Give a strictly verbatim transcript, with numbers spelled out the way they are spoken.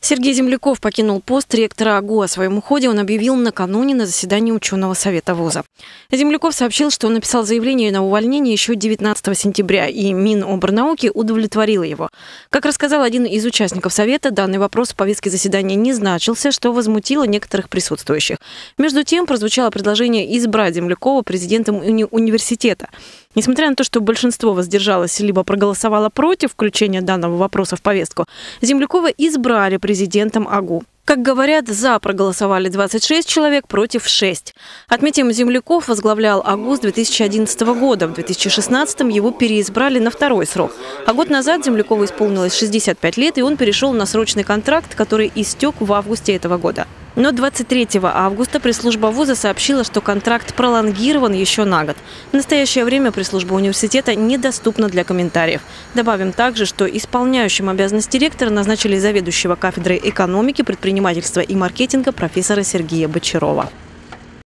Сергей Земляков покинул пост ректора АГУ. О своем уходе он объявил накануне на заседании ученого совета вуза. Земляков сообщил, что он написал заявление на увольнение еще девятнадцатого сентября, и Минобрнауки удовлетворило его. Как рассказал один из участников совета, данный вопрос в повестке заседания не значился, что возмутило некоторых присутствующих. Между тем, прозвучало предложение избрать Землякова президентом уни- университета. Несмотря на то, что большинство воздержалось либо проголосовало против включения данного вопроса в повестку, Землякова избрали президентом АГУ. Как говорят, за проголосовали двадцать шесть человек, против шесть. Отметим, Земляков возглавлял АГУ с две тысячи одиннадцатого года. В две тысячи шестнадцатом его переизбрали на второй срок. А год назад Землякову исполнилось шестьдесят пять лет, и он перешел на срочный контракт, который истек в августе этого года. Но двадцать третьего августа пресс-служба вуза сообщила, что контракт пролонгирован еще на год. В настоящее время пресс-служба университета недоступна для комментариев. Добавим также, что исполняющим обязанности ректора назначили заведующего кафедрой экономики, предпринимательства и маркетинга профессора Сергея Бочарова.